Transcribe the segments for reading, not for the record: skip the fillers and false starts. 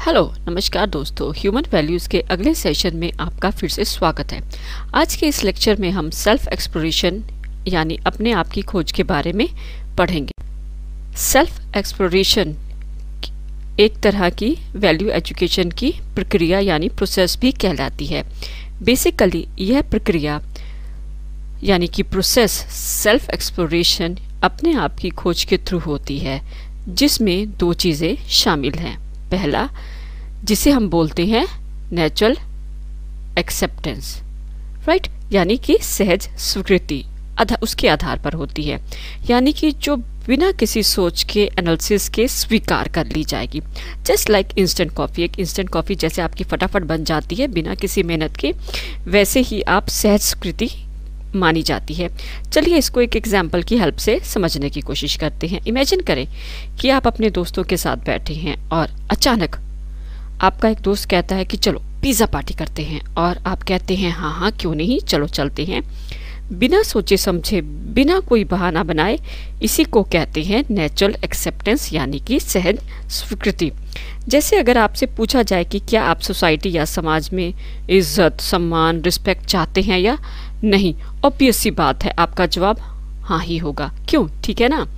Hello नमस्कार दोस्तों, human values के अगले सेशन में आपका फिर से स्वागत है। आज के इस लेक्चर में हम सेल्फ एक्सप्लोरेशन यानी अपने आप की खोज के बारे में पढ़ेंगे। सेल्फ एक्सप्लोरेशन एक तरह की वैल्यू एजुकेशन की प्रक्रिया यानी प्रोसेस भी कहलाती है। बेसिकली यह प्रक्रिया यानी कि प्रोसेस सेल्फ एक्सप्लोरेशन अपने आप की खोज के थ्रू होती है, जिसमें दो चीज़ें शामिल हैं। पहला, जिसे हम बोलते हैं नेचुरल एक्सेप्टेंस, राइट, यानी कि सहज स्वीकृति उसके आधार पर होती है, यानी कि जो बिना किसी सोच के एनालिसिस के स्वीकार कर ली जाएगी। जस्ट लाइक इंस्टेंट कॉफ़ी, एक इंस्टेंट कॉफ़ी जैसे आपकी फटाफट बन जाती है बिना किसी मेहनत के, वैसे ही आप सहज स्वीकृति मानी जाती है। चलिए इसको एक एग्जाम्पल की हेल्प से समझने की कोशिश करते हैं। इमेजिन करें कि आप अपने दोस्तों के साथ बैठे हैं और अचानक आपका एक दोस्त कहता है कि चलो पिज़्ज़ा पार्टी करते हैं, और आप कहते हैं हाँ हाँ क्यों नहीं, चलो चलते हैं। बिना सोचे समझे, बिना कोई बहाना बनाए, इसी को कहते हैं नेचुरल एक्सेप्टेंस यानी कि सहज स्वीकृति। जैसे अगर आपसे पूछा जाए कि क्या आप सोसाइटी या समाज में इज्जत, सम्मान, रिस्पेक्ट चाहते हैं या नहीं, ऑब्वियस सी बात है आपका जवाब हाँ ही होगा। क्यों? ठीक है ना।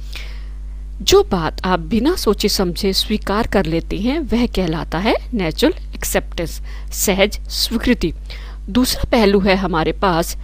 जो बात आप बिना सोचे समझे स्वीकार कर लेते हैं वह कहलाता है नेचुरल एक्सेप्टेंस, सहज स्वीकृति। दूसरा पहलू है हमारे पास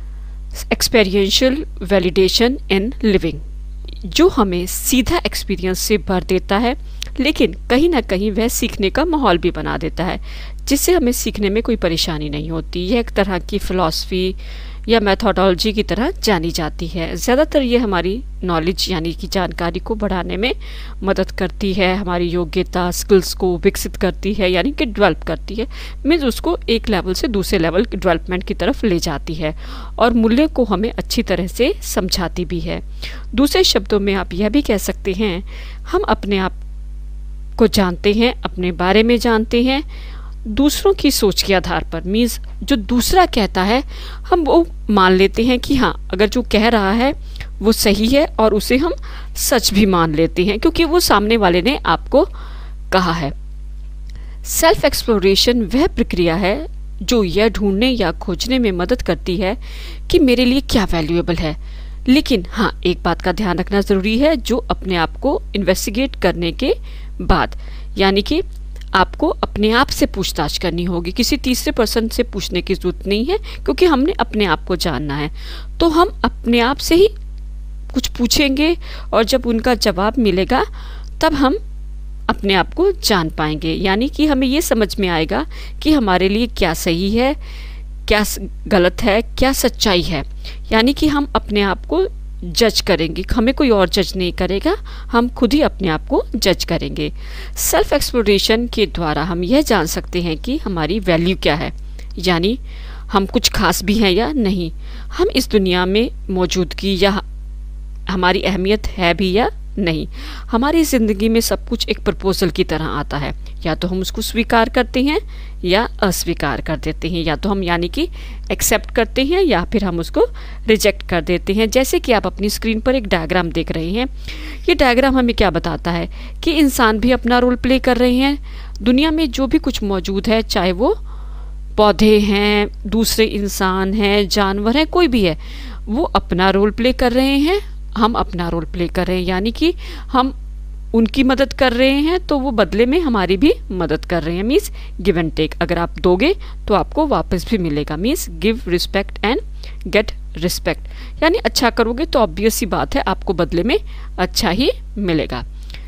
एक्सपीरियंशियल वैलिडेशन इन लिविंग, जो हमें सीधा एक्सपीरियंस से भर देता है, लेकिन कहीं ना कहीं वह सीखने का माहौल भी बना देता है, जिससे हमें सीखने में कोई परेशानी नहीं होती। यह एक तरह की फिलॉसफी या मेथोडोलॉजी की तरह जानी जाती है। ज़्यादातर ये हमारी नॉलेज यानी कि जानकारी को बढ़ाने में मदद करती है, हमारी योग्यता स्किल्स को विकसित करती है यानी कि डेवलप करती है, मीन्स उसको एक लेवल से दूसरे लेवल डेवलपमेंट की तरफ ले जाती है, और मूल्य को हमें अच्छी तरह से समझाती भी है। दूसरे शब्दों में आप यह भी कह सकते हैं, हम अपने आप को जानते हैं, अपने बारे में जानते हैं दूसरों की सोच के आधार पर। मीन्स जो दूसरा कहता है हम वो मान लेते हैं कि हाँ, अगर जो कह रहा है वो सही है, और उसे हम सच भी मान लेते हैं क्योंकि वो सामने वाले ने आपको कहा है। सेल्फ एक्सप्लोरेशन वह प्रक्रिया है जो यह ढूंढने या खोजने में मदद करती है कि मेरे लिए क्या वैल्यूएबल है। लेकिन हाँ, एक बात का ध्यान रखना ज़रूरी है, जो अपने आप को इन्वेस्टिगेट करने के बाद, यानी कि आपको अपने आप से पूछताछ करनी होगी। किसी तीसरे पर्सन से पूछने की जरूरत नहीं है, क्योंकि हमने अपने आप को जानना है। तो हम अपने आप से ही कुछ पूछेंगे, और जब उनका जवाब मिलेगा तब हम अपने आप को जान पाएंगे, यानी कि हमें ये समझ में आएगा कि हमारे लिए क्या सही है, क्या गलत है, क्या सच्चाई है। यानी कि हम अपने आप को जज करेंगे, हमें कोई और जज नहीं करेगा, हम खुद ही अपने आप को जज करेंगे। सेल्फ एक्सप्लोरेशन के द्वारा हम यह जान सकते हैं कि हमारी वैल्यू क्या है, यानी हम कुछ खास भी हैं या नहीं, हम इस दुनिया में मौजूदगी या हमारी अहमियत है भी या नहीं। हमारी ज़िंदगी में सब कुछ एक प्रपोजल की तरह आता है, या तो हम उसको स्वीकार करते हैं या अस्वीकार कर देते हैं, या तो हम यानी कि एक्सेप्ट करते हैं या फिर हम उसको रिजेक्ट कर देते हैं। जैसे कि आप अपनी स्क्रीन पर एक डायग्राम देख रहे हैं, ये डायग्राम हमें क्या बताता है कि इंसान भी अपना रोल प्ले कर रहे हैं। दुनिया में जो भी कुछ मौजूद है, चाहे वो पौधे हैं, दूसरे इंसान हैं, जानवर हैं, कोई भी है, वो अपना रोल प्ले कर रहे हैं, हम अपना रोल प्ले कर रहे हैं, यानी कि हम उनकी मदद कर रहे हैं तो वो बदले में हमारी भी मदद कर रहे हैं। मीन्स गिव एंड टेक, अगर आप दोगे तो आपको वापस भी मिलेगा। Means give respect and get respect, यानी अच्छा करोगे तो ऑब्वियस सी बात है आपको बदले में अच्छा ही मिलेगा।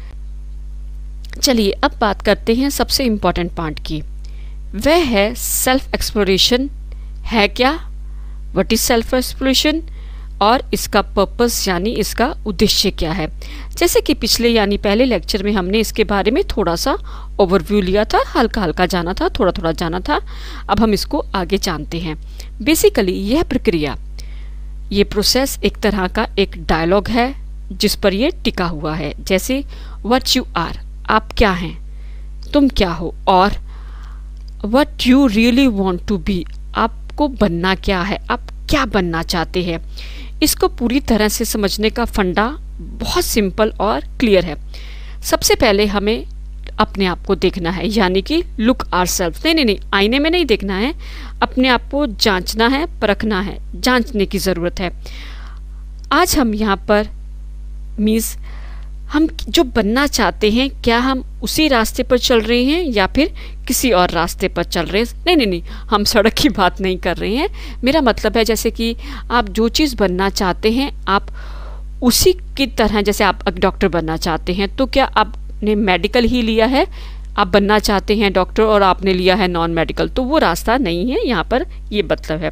चलिए अब बात करते हैं सबसे इम्पोर्टेंट पार्ट की, वह है सेल्फ एक्सप्लोरेशन है क्या, व्हाट इज सेल्फ एक्सप्लोरेशन, और इसका पर्पस यानी इसका उद्देश्य क्या है। जैसे कि पिछले यानी पहले लेक्चर में हमने इसके बारे में थोड़ा सा ओवरव्यू लिया था, हल्का हल्का जाना था, थोड़ा थोड़ा जाना था। अब हम इसको आगे जानते हैं। बेसिकली यह प्रक्रिया, ये प्रोसेस एक तरह का एक डायलॉग है जिस पर यह टिका हुआ है। जैसे व्हाट यू आर, आप क्या हैं, तुम क्या हो, और what you really want to be, आपको बनना क्या है, आप क्या बनना चाहते हैं। इसको पूरी तरह से समझने का फंडा बहुत सिंपल और क्लियर है। सबसे पहले हमें अपने आप को देखना है, यानी कि लुक आवरसेल्फ। नहीं, आईने में नहीं देखना है, अपने आप को जांचना है, परखना है, जांचने की ज़रूरत है। आज हम यहाँ पर मीन्स हम जो बनना चाहते हैं, क्या हम उसी रास्ते पर चल रहे हैं या फिर किसी और रास्ते पर चल रहे हैं? नहीं, हम सड़क की बात नहीं कर रहे हैं। मेरा मतलब है जैसे कि आप जो चीज़ बनना चाहते हैं, आप उसी की तरह, जैसे आप डॉक्टर बनना चाहते हैं, तो क्या आपने मेडिकल ही लिया है? आप बनना चाहते हैं डॉक्टर और आपने लिया है नॉन मेडिकल, तो वो रास्ता नहीं है, यहाँ पर ये मतलब है।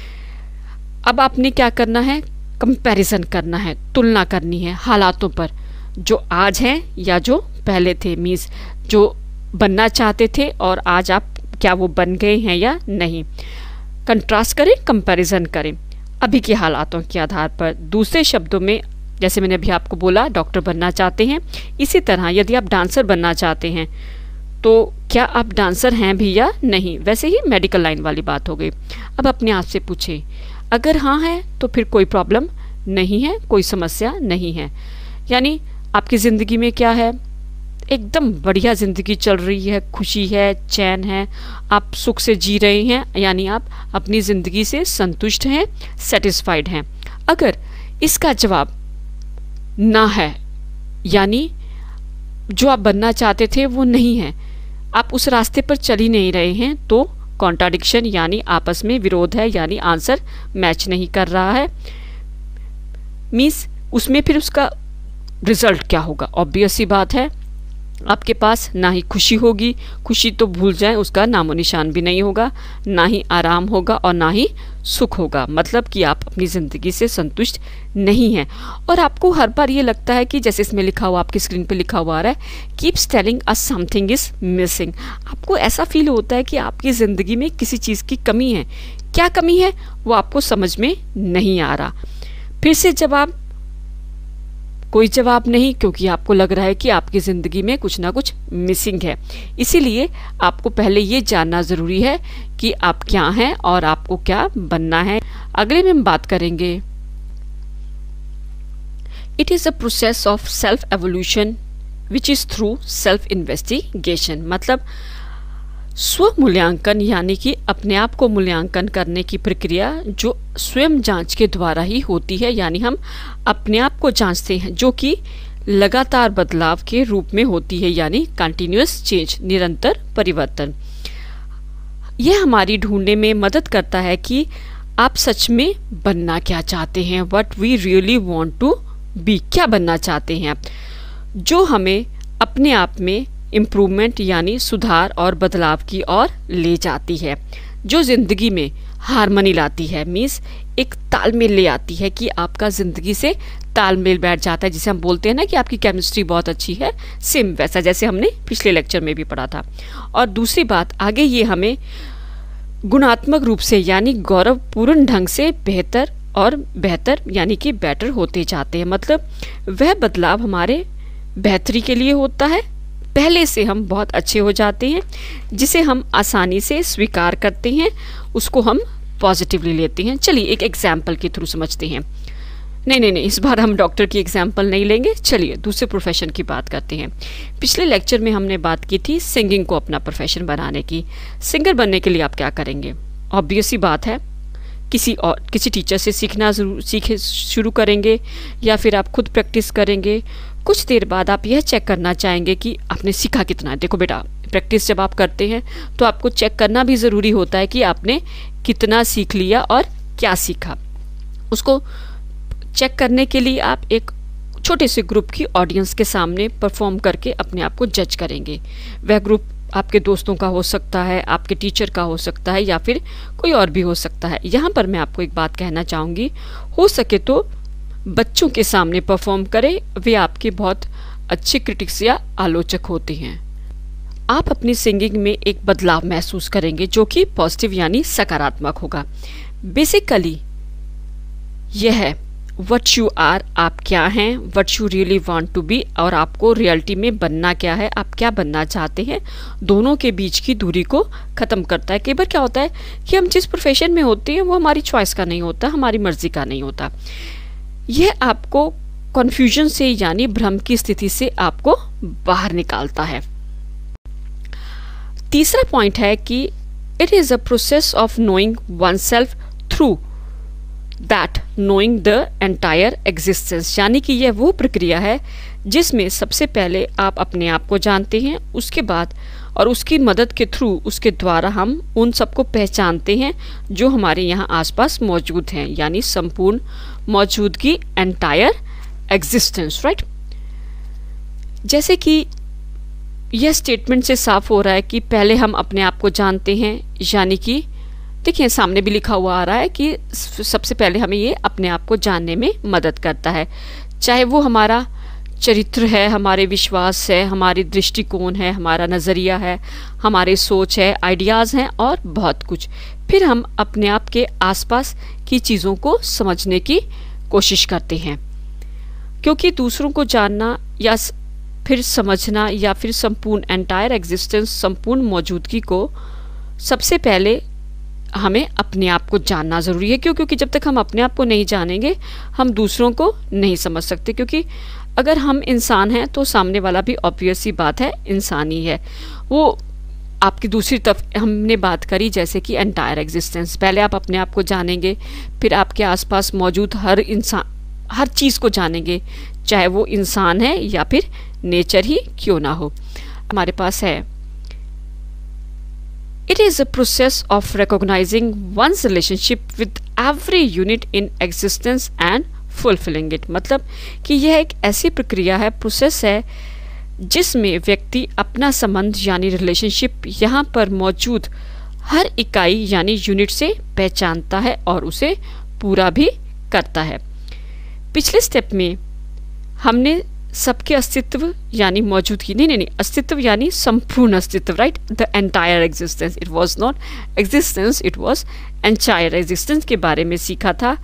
अब आपने क्या करना है? कंपैरिजन करना है, तुलना करनी है हालातों पर, जो आज हैं या जो पहले थे। मीन्स जो बनना चाहते थे और आज आप क्या वो बन गए हैं या नहीं। कंट्रास्ट करें, कंपैरिजन करें अभी के हालातों के आधार पर। दूसरे शब्दों में, जैसे मैंने अभी आपको बोला, डॉक्टर बनना चाहते हैं, इसी तरह यदि आप डांसर बनना चाहते हैं तो क्या आप डांसर हैं भी या नहीं। वैसे ही मेडिकल लाइन वाली बात हो गई। अब अपने आप से पूछें, अगर हाँ है तो फिर कोई प्रॉब्लम नहीं है, कोई समस्या नहीं है। यानी आपकी ज़िंदगी में क्या है? एकदम बढ़िया ज़िंदगी चल रही है, खुशी है, चैन है, आप सुख से जी रहे हैं, यानी आप अपनी ज़िंदगी से संतुष्ट हैं, सेटिस्फाइड हैं। अगर इसका जवाब ना है, यानी जो आप बनना चाहते थे वो नहीं है, आप उस रास्ते पर चल ही नहीं रहे हैं, तो कॉन्ट्राडिक्शन यानी आपस में विरोध है, यानी आंसर मैच नहीं कर रहा है। मीन्स उसमें फिर उसका रिजल्ट क्या होगा? ऑब्वियस सी बात है, आपके पास ना ही खुशी होगी, खुशी तो भूल जाएं, उसका नामो निशान भी नहीं होगा, ना ही आराम होगा और ना ही सुख होगा। मतलब कि आप अपनी ज़िंदगी से संतुष्ट नहीं हैं। और आपको हर बार ये लगता है कि जैसे इसमें लिखा हुआ, आपकी स्क्रीन पे लिखा हुआ आ रहा है, keeps telling us something is missing. आपको ऐसा फील होता है कि आपकी ज़िंदगी में किसी चीज़ की कमी है। क्या कमी है वो आपको समझ में नहीं आ रहा। फिर से जवाब, कोई जवाब नहीं, क्योंकि आपको लग रहा है कि आपकी ज़िंदगी में कुछ ना कुछ मिसिंग है। इसीलिए आपको पहले ये जानना ज़रूरी है कि आप क्या हैं और आपको क्या बनना है। अगले में हम बात करेंगे, it is a process of self evolution which is through self investigation. मतलब स्व मूल्यांकन, यानी कि अपने आप को मूल्यांकन करने की प्रक्रिया जो स्वयं जांच के द्वारा ही होती है। यानी हम अपने आप को जांचते हैं, जो कि लगातार बदलाव के रूप में होती है, यानी कंटिन्यूअस चेंज, निरंतर परिवर्तन। यह हमारी ढूंढने में मदद करता है कि आप सच में बनना क्या चाहते हैं, what we really want to be. क्या बनना चाहते हैं आप, जो हमें अपने आप में इम्प्रूवमेंट यानी सुधार और बदलाव की ओर ले जाती है, जो ज़िंदगी में हारमनी लाती है। मीन्स एक तालमेल ले आती है कि आपका ज़िंदगी से तालमेल बैठ जाता है, जिसे हम बोलते हैं ना कि आपकी केमिस्ट्री बहुत अच्छी है, सेम वैसा जैसे हमने पिछले लेक्चर में भी पढ़ा था। और दूसरी बात, आगे ये हमें गुणात्मक रूप से यानी गौरवपूर्ण ढंग से बेहतर और बेहतर यानी कि बेटर होते जाते हैं। मतलब वह बदलाव हमारे बेहतरी के लिए होता है, पहले से हम बहुत अच्छे हो जाते हैं, जिसे हम आसानी से स्वीकार करते हैं, उसको हम पॉजिटिवली लेते हैं। चलिए एक एग्जाम्पल के थ्रू समझते हैं। नहीं, इस बार हम डॉक्टर की एग्जाम्पल नहीं लेंगे, चलिए दूसरे प्रोफेशन की बात करते हैं। पिछले लेक्चर में हमने बात की थी सिंगिंग को अपना प्रोफेशन बनाने की। सिंगर बनने के लिए आप क्या करेंगे? ऑब्वियस सी बात है, किसी टीचर से सीखना शुरू करेंगे या फिर आप खुद प्रैक्टिस करेंगे। कुछ देर बाद आप यह चेक करना चाहेंगे कि आपने सीखा कितना है। देखो बेटा, प्रैक्टिस जब आप करते हैं तो आपको चेक करना भी ज़रूरी होता है कि आपने कितना सीख लिया और क्या सीखा। उसको चेक करने के लिए आप एक छोटे से ग्रुप की ऑडियंस के सामने परफॉर्म करके अपने आप को जज करेंगे। वह ग्रुप आपके दोस्तों का हो सकता है, आपके टीचर का हो सकता है, या फिर कोई और भी हो सकता है। यहाँ पर मैं आपको एक बात कहना चाहूँगी, हो सके तो बच्चों के सामने परफॉर्म करें, वे आपके बहुत अच्छे क्रिटिक्स या आलोचक होते हैं। आप अपनी सिंगिंग में एक बदलाव महसूस करेंगे जो कि पॉजिटिव यानी सकारात्मक होगा। बेसिकली यह है व्हाट यू आर, आप क्या हैं, what you really want to be, और आपको रियलिटी में बनना क्या है, आप क्या बनना चाहते हैं, दोनों के बीच की दूरी को ख़त्म करता है। कई बार क्या होता है कि हम जिस प्रोफेशन में होते हैं वो हमारी चॉइस का नहीं होता, हमारी मर्जी का नहीं होता। यह आपको कन्फ्यूजन से यानी भ्रम की स्थिति से आपको बाहर निकालता है। तीसरा पॉइंट है कि it is a process of knowing one self through that knowing the entire existence, यानी कि यह वो प्रक्रिया है जिसमें सबसे पहले आप अपने आप को जानते हैं, उसके बाद और उसकी मदद के थ्रू, उसके द्वारा हम उन सबको पहचानते हैं जो हमारे यहाँ आसपास मौजूद हैं, यानी संपूर्ण मौजूदगी, एंटायर एग्जिस्टेंस, राइट। जैसे कि यह स्टेटमेंट से साफ हो रहा है कि पहले हम अपने आप को जानते हैं, यानी कि देखिए सामने भी लिखा हुआ आ रहा है कि सबसे पहले हमें ये अपने आप को जानने में मदद करता है, चाहे वो हमारा चरित्र है, हमारे विश्वास है, हमारी दृष्टिकोण है, हमारा नज़रिया है, हमारे सोच है, आइडियाज़ हैं और बहुत कुछ। फिर हम अपने आप के आसपास की चीज़ों को समझने की कोशिश करते हैं, क्योंकि दूसरों को जानना या फिर समझना या फिर संपूर्ण एंटायर एग्जिस्टेंस, संपूर्ण मौजूदगी को सबसे पहले हमें अपने आप को जानना ज़रूरी है। क्यों? क्योंकि जब तक हम अपने आप को नहीं जानेंगे हम दूसरों को नहीं समझ सकते, क्योंकि अगर हम इंसान हैं तो सामने वाला भी ऑब्वियस सी बात है इंसान ही है। वो आपकी दूसरी तरफ हमने बात करी जैसे कि एंटायर एग्जिस्टेंस, पहले आप अपने आप को जानेंगे, फिर आपके आसपास मौजूद हर इंसान, हर चीज़ को जानेंगे, चाहे वो इंसान है या फिर नेचर ही क्यों ना हो। हमारे पास है It is a process of recognizing one's relationship with every unit in existence and fulfilling it। मतलब कि यह एक ऐसी प्रक्रिया है, प्रोसेस है, जिसमें व्यक्ति अपना संबंध यानी रिलेशनशिप यहाँ पर मौजूद हर इकाई यानी यूनिट से पहचानता है और उसे पूरा भी करता है। पिछले स्टेप में हमने सबके अस्तित्व यानी मौजूदगी, नहीं, अस्तित्व यानी संपूर्ण अस्तित्व, right, the entire existence, it was not existence, it was entire existence के बारे में सीखा था।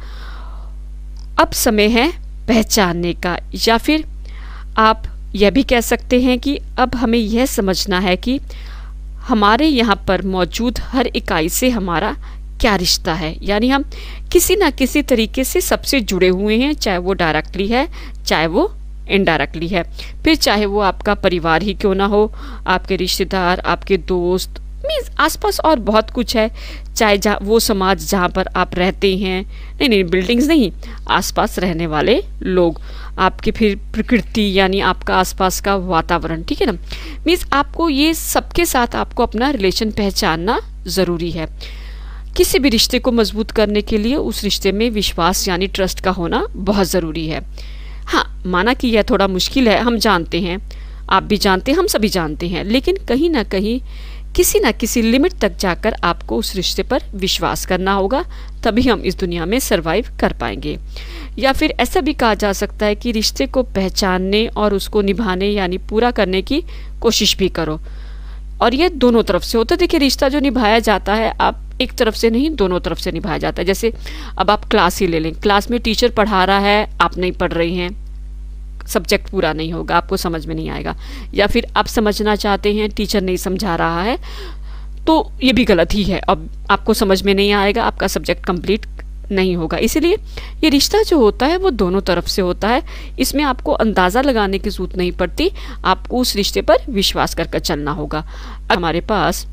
अब समय है पहचानने का, या फिर आप यह भी कह सकते हैं कि अब हमें यह समझना है कि हमारे यहाँ पर मौजूद हर इकाई से हमारा क्या रिश्ता है, यानी हम किसी ना किसी तरीके से सबसे जुड़े हुए हैं, चाहे वो डायरेक्टली है चाहे वो इनडायरेक्टली है। फिर चाहे वो आपका परिवार ही क्यों ना हो, आपके रिश्तेदार, आपके दोस्त, मीन्स आसपास और बहुत कुछ है, चाहे वो समाज जहाँ पर आप रहते हैं, नहीं बिल्डिंग्स नहीं, आसपास रहने वाले लोग, आपके फिर प्रकृति यानी आपका आसपास का वातावरण, ठीक है ना। मीन्स आपको ये सबके साथ आपको अपना रिलेशन पहचानना ज़रूरी है। किसी भी रिश्ते को मजबूत करने के लिए उस रिश्ते में विश्वास यानी ट्रस्ट का होना बहुत ज़रूरी है। हाँ, माना कि यह थोड़ा मुश्किल है, हम जानते हैं, आप भी जानते हैं, हम सभी जानते हैं, लेकिन कहीं ना कहीं किसी न किसी लिमिट तक जाकर आपको उस रिश्ते पर विश्वास करना होगा, तभी हम इस दुनिया में सरवाइव कर पाएंगे। या फिर ऐसा भी कहा जा सकता है कि रिश्ते को पहचानने और उसको निभाने यानी पूरा करने की कोशिश भी करो, और ये दोनों तरफ से होता है। देखिए, रिश्ता जो निभाया जाता है आप एक तरफ से नहीं, दोनों तरफ से निभाया जाता है। जैसे अब आप क्लास ही ले लें, क्लास में टीचर पढ़ा रहा है, आप नहीं पढ़ रही हैं, सब्जेक्ट पूरा नहीं होगा, आपको समझ में नहीं आएगा। या फिर आप समझना चाहते हैं, टीचर नहीं समझा रहा है, तो ये भी गलत ही है, अब आपको समझ में नहीं आएगा, आपका सब्जेक्ट कंप्लीट नहीं होगा। इसीलिए ये रिश्ता जो होता है वो दोनों तरफ से होता है, इसमें आपको अंदाज़ा लगाने की जरूरत नहीं पड़ती, आपको उस रिश्ते पर विश्वास करके चलना होगा। हमारे पास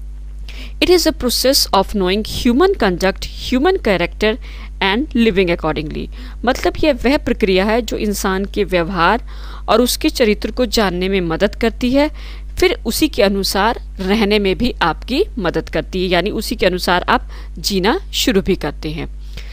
it is a process of knowing human conduct, human character and living accordingly. मतलब यह वह प्रक्रिया है जो इंसान के व्यवहार और उसके चरित्र को जानने में मदद करती है, फिर उसी के अनुसार रहने में भी आपकी मदद करती है, यानी उसी के अनुसार आप जीना शुरू भी करते हैं।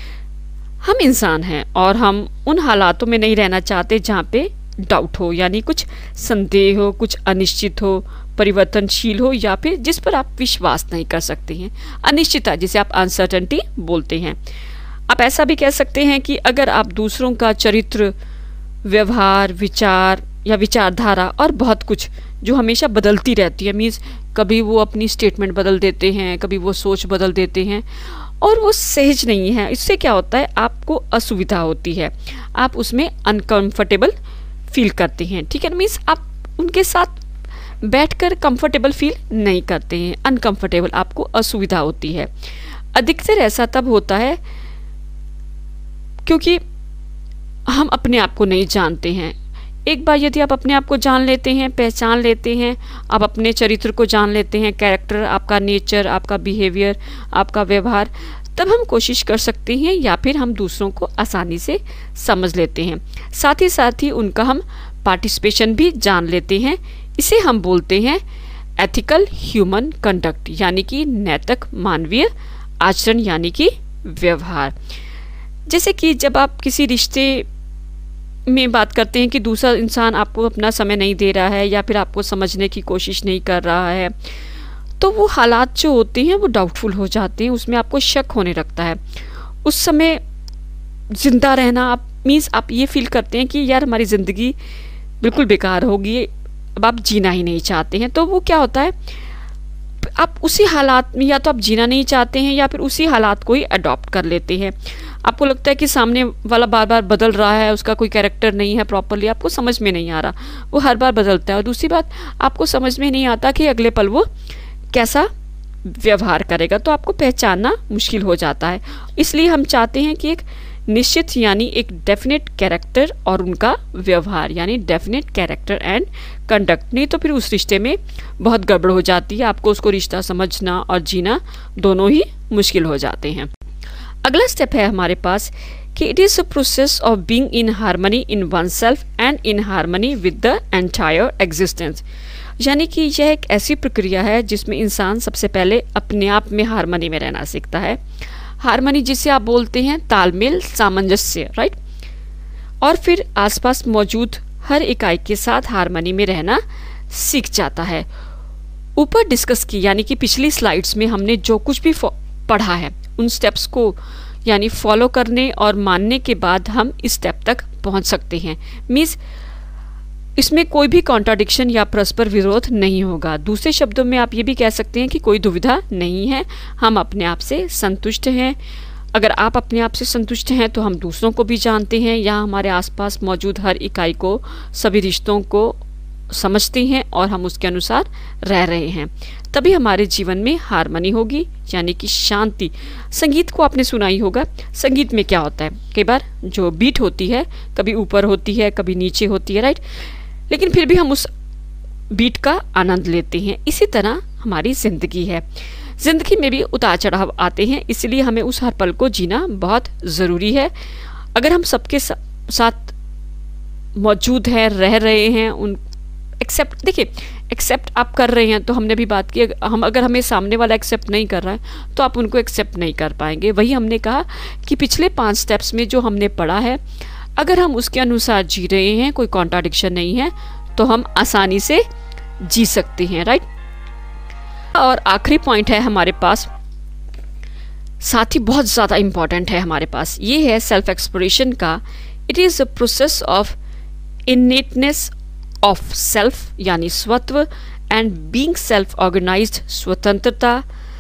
हम इंसान हैं और हम उन हालातों में नहीं रहना चाहते जहाँ पे डाउट हो, यानी कुछ संदेह हो, कुछ अनिश्चित हो, परिवर्तनशील हो, या फिर जिस पर आप विश्वास नहीं कर सकते हैं, अनिश्चितता जिसे आप अनसर्टेनिटी बोलते हैं। आप ऐसा भी कह सकते हैं कि अगर आप दूसरों का चरित्र, व्यवहार, विचार या विचारधारा और बहुत कुछ जो हमेशा बदलती रहती है, मीन्स कभी वो अपनी स्टेटमेंट बदल देते हैं, कभी वो सोच बदल देते हैं और वो सहज नहीं है, इससे क्या होता है, आपको असुविधा होती है, आप उसमें अनकंफर्टेबल फील करते हैं, ठीक है। मीन्स आप उनके साथ बैठकर कंफर्टेबल फील नहीं करते हैं, अनकंफर्टेबल, आपको असुविधा होती है। अधिकतर ऐसा तब होता है क्योंकि हम अपने आप को नहीं जानते हैं, एक बार यदि आप अपने आप को जान लेते हैं, पहचान लेते हैं, आप अपने चरित्र को जान लेते हैं, कैरेक्टर, आपका नेचर, आपका बिहेवियर, आपका व्यवहार, तब हम कोशिश कर सकते हैं या फिर हम दूसरों को आसानी से समझ लेते हैं। साथ ही उनका हम पार्टिसिपेशन भी जान लेते हैं। इसे हम बोलते हैं एथिकल ह्यूमन कंडक्ट, यानी कि नैतिक मानवीय आचरण, यानी कि व्यवहार। जैसे कि जब आप किसी रिश्ते में बात करते हैं कि दूसरा इंसान आपको अपना समय नहीं दे रहा है या फिर आपको समझने की कोशिश नहीं कर रहा है, तो वो हालात जो होते हैं वो डाउटफुल हो जाते हैं, उसमें आपको शक होने लगता है। उस समय जिंदा रहना आप मीन्स आप ये फील करते हैं कि यार हमारी ज़िंदगी बिल्कुल बेकार होगी, अब आप जीना ही नहीं चाहते हैं। तो वो क्या होता है, आप उसी हालात में या तो आप जीना नहीं चाहते हैं या फिर उसी हालात को ही अडॉप्ट कर लेते हैं। आपको लगता है कि सामने वाला बार बार बदल रहा है, उसका कोई कैरेक्टर नहीं है प्रॉपरली, आपको समझ में नहीं आ रहा, वो हर बार बदलता है। और दूसरी बात, आपको समझ में नहीं आता कि अगले पल वो कैसा व्यवहार करेगा, तो आपको पहचानना मुश्किल हो जाता है। इसलिए हम चाहते हैं कि एक निश्चित यानी एक डेफिनेट कैरेक्टर और उनका व्यवहार, यानी डेफिनेट कैरेक्टर एंड कंडक्ट, नहीं तो फिर उस रिश्ते में बहुत गड़बड़ हो जाती है। आपको उसको रिश्ता समझना और जीना दोनों ही मुश्किल हो जाते हैं। अगला स्टेप है हमारे पास कि it is a process of being in harmony in one self and in harmony with the entire existence, यानी कि यह एक ऐसी प्रक्रिया है जिसमें इंसान सबसे पहले अपने आप में हार्मनी में रहना सीखता है। हार्मनी जिसे आप बोलते हैं तालमेल, सामंजस्य, राइट, और फिर आसपास मौजूद हर इकाई के साथ हार्मनी में रहना सीख जाता है। ऊपर डिस्कस की यानी कि पिछली स्लाइड्स में हमने जो कुछ भी पढ़ा है उन स्टेप्स को यानी फॉलो करने और मानने के बाद हम इस स्टेप तक पहुंच सकते हैं। मीन्स इसमें कोई भी कॉन्ट्राडिक्शन या परस्पर विरोध नहीं होगा। दूसरे शब्दों में आप ये भी कह सकते हैं कि कोई दुविधा नहीं है, हम अपने आप से संतुष्ट हैं। अगर आप अपने आप से संतुष्ट हैं तो हम दूसरों को भी जानते हैं, यहाँ हमारे आसपास मौजूद हर इकाई को, सभी रिश्तों को समझते हैं और हम उसके अनुसार रह रहे हैं। तभी हमारे जीवन में हार्मनी होगी, यानी कि शांति। संगीत को आपने सुना ही होगा, संगीत में क्या होता है, कई बार जो बीट होती है कभी ऊपर होती है कभी नीचे होती है, राइट, लेकिन फिर भी हम उस बीट का आनंद लेते हैं। इसी तरह हमारी ज़िंदगी है, ज़िंदगी में भी उतार चढ़ाव आते हैं, इसलिए हमें उस हर पल को जीना बहुत ज़रूरी है। अगर हम सबके साथ मौजूद हैं, रह रहे हैं, उन एक्सेप्ट, देखिए एक्सेप्ट आप कर रहे हैं तो हमने भी बात की, हम अगर हमें सामने वाला एक्सेप्ट नहीं कर रहा है तो आप उनको एक्सेप्ट नहीं कर पाएंगे। वही हमने कहा कि पिछले 5 स्टेप्स में जो हमने पढ़ा है, अगर हम उसके अनुसार जी रहे हैं, कोई कॉन्ट्राडिक्शन नहीं है, तो हम आसानी से जी सकते हैं, राइट। और आखिरी पॉइंट है हमारे पास, साथ ही बहुत ज़्यादा इम्पॉर्टेंट है हमारे पास, ये है सेल्फ एक्सप्लोरेशन का। It is a process of innateness of self, यानी स्वत्व, एंड बीइंग सेल्फ ऑर्गेनाइज्ड, स्वतंत्रता,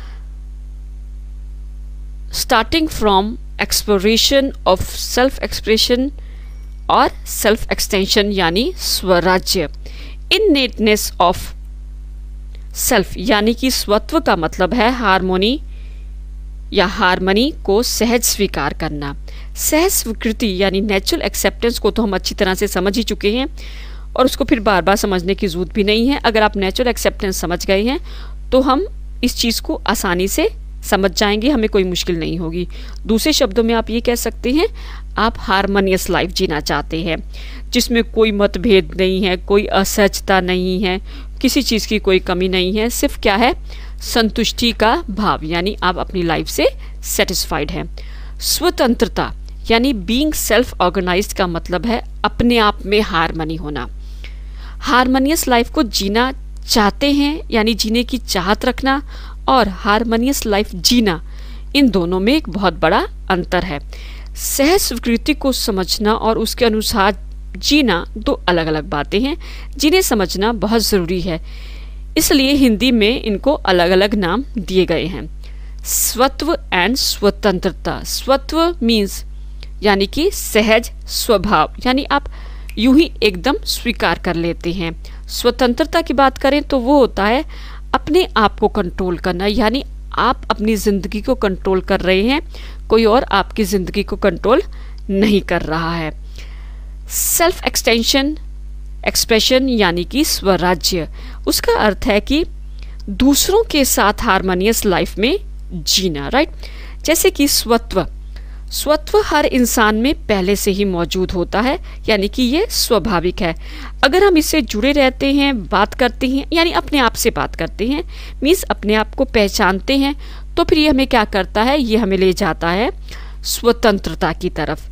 starting from exploration of self expression और सेल्फ एक्सटेंशन, यानी स्वराज्य। इनेटनेस ऑफ सेल्फ यानी कि स्वत्व का मतलब है हार्मोनी या हार्मनी को सहज स्वीकार करना। सहज स्वीकृति यानी नेचुरल एक्सेप्टेंस को तो हम अच्छी तरह से समझ ही चुके हैं और उसको फिर बार बार समझने की जरूरत भी नहीं है। अगर आप नेचुरल एक्सेप्टेंस समझ गए हैं तो हम इस चीज़ को आसानी से समझ जाएंगे, हमें कोई मुश्किल नहीं होगी। दूसरे शब्दों में आप ये कह सकते हैं, आप हार्मोनियस लाइफ जीना चाहते हैं जिसमें कोई मतभेद नहीं है, कोई असहजता नहीं है, किसी चीज़ की कोई कमी नहीं है, सिर्फ क्या है, संतुष्टि का भाव, यानी आप अपनी लाइफ से सेटिस्फाइड हैं। स्वतंत्रता यानी बीइंग सेल्फ ऑर्गेनाइज्ड का मतलब है अपने आप में हार्मनी होना। हार्मोनियस लाइफ को जीना चाहते हैं यानी जीने की चाहत रखना, और हार्मोनियस लाइफ जीना, इन दोनों में एक बहुत बड़ा अंतर है। सहज स्वीकृति को समझना और उसके अनुसार जीना दो अलग अलग बातें हैं, जिन्हें समझना बहुत ज़रूरी है। इसलिए हिंदी में इनको अलग अलग नाम दिए गए हैं, स्वत्व एंड स्वतंत्रता। स्वत्व मीन्स यानी कि सहज स्वभाव, यानी आप यूं ही एकदम स्वीकार कर लेते हैं। स्वतंत्रता की बात करें तो वो होता है अपने आप को कंट्रोल करना, यानी आप अपनी ज़िंदगी को कंट्रोल कर रहे हैं, कोई और आपकी ज़िंदगी को कंट्रोल नहीं कर रहा है। सेल्फ एक्सटेंशन एक्सप्रेशन यानी कि स्वराज्य, उसका अर्थ है कि दूसरों के साथ हार्मोनियस लाइफ में जीना, राइट। जैसे कि स्वत्व, स्वत्व हर इंसान में पहले से ही मौजूद होता है, यानी कि ये स्वाभाविक है। अगर हम इससे जुड़े रहते हैं, बात करते हैं, यानी अपने आप से बात करते हैं, मीन्स अपने आप को पहचानते हैं, तो फिर ये हमें क्या करता है, ये हमें ले जाता है स्वतंत्रता की तरफ।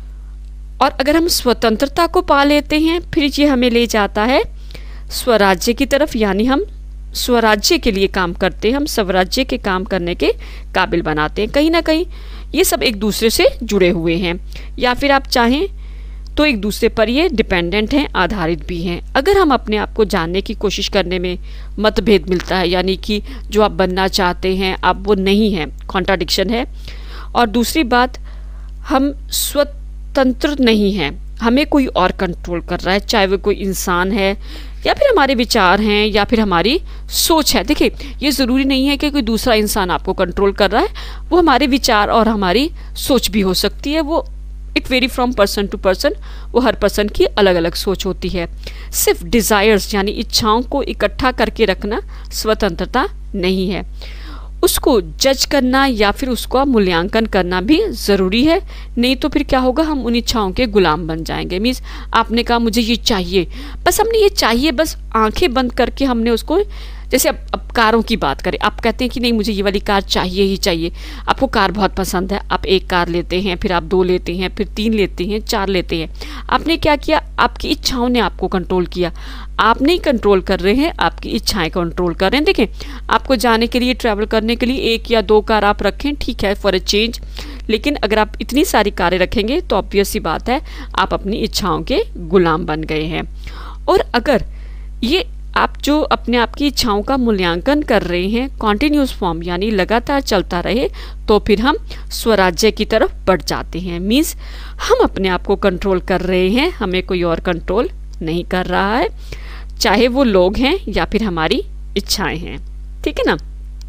और अगर हम स्वतंत्रता को पा लेते हैं, फिर ये हमें ले जाता है स्वराज्य की तरफ, यानी हम स्वराज्य के लिए काम करते हैं, हम स्वराज्य के काम करने के काबिल बनाते हैं। कहीं ना कहीं ये सब एक दूसरे से जुड़े हुए हैं, या फिर आप चाहें तो एक दूसरे पर ये डिपेंडेंट हैं, आधारित भी हैं। अगर हम अपने आप को जानने की कोशिश करने में मतभेद मिलता है, यानी कि जो आप बनना चाहते हैं आप वो नहीं हैं, कॉन्ट्राडिक्शन है। और दूसरी बात, हम स्वतंत्र नहीं हैं, हमें कोई और कंट्रोल कर रहा है, चाहे वो कोई इंसान है या फिर हमारे विचार हैं या फिर हमारी सोच है। देखिए, ये ज़रूरी नहीं है कि कोई दूसरा इंसान आपको कंट्रोल कर रहा है, वो हमारे विचार और हमारी सोच भी हो सकती है। वो it vary from person to person, वो हर पर्सन की अलग अलग सोच होती है। सिर्फ डिज़ायर्स यानी इच्छाओं को इकट्ठा करके रखना स्वतंत्रता नहीं है, उसको जज करना या फिर उसका मूल्यांकन करना भी ज़रूरी है। नहीं तो फिर क्या होगा, हम उन इच्छाओं के गुलाम बन जाएंगे। मीन्स आपने कहा मुझे ये चाहिए, बस हमने ये चाहिए, बस आंखें बंद करके हमने उसको, जैसे अब कारों की बात करें, आप कहते हैं कि नहीं मुझे ये वाली कार चाहिए ही चाहिए, आपको कार बहुत पसंद है, आप एक कार लेते हैं, फिर आप 2 लेते हैं, फिर 3 लेते हैं, 4 लेते हैं। आपने क्या किया, आपकी इच्छाओं ने आपको कंट्रोल किया। आप नहीं कंट्रोल कर रहे हैं, आपकी इच्छाएं कंट्रोल कर रहे हैं। देखें, आपको जाने के लिए, ट्रैवल करने के लिए 1 या 2 कार आप रखें, ठीक है, फॉर अ चेंज। लेकिन अगर आप इतनी सारी कारें रखेंगे तो ऑब्वियस सी बात है आप अपनी इच्छाओं के गुलाम बन गए हैं। और अगर ये आप जो अपने आप की इच्छाओं का मूल्यांकन कर रहे हैं कॉन्टिन्यूस फॉर्म यानी लगातार चलता रहे, तो फिर हम स्वराज्य की तरफ बढ़ जाते हैं। मीन्स हम अपने आप को कंट्रोल कर रहे हैं, हमें कोई और कंट्रोल नहीं कर रहा है, चाहे वो लोग हैं या फिर हमारी इच्छाएं हैं। ठीक है ना।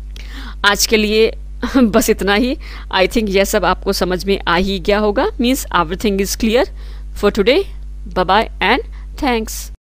आज के लिए बस इतना ही। आई थिंक यह सब आपको समझ में आ ही गया होगा। Means everything is clear for today. Bye bye and thanks.